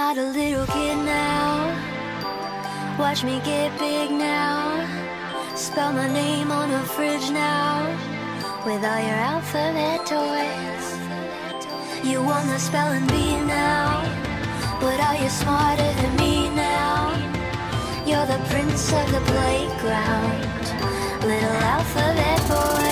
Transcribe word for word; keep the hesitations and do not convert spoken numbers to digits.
not a little kid now. Watch me get big now. Spell my name on a fridge now. With all your alphabet toys. You won the spelling bee now. But are you smarter than me now? You're the prince of the playground, little alphabet boy.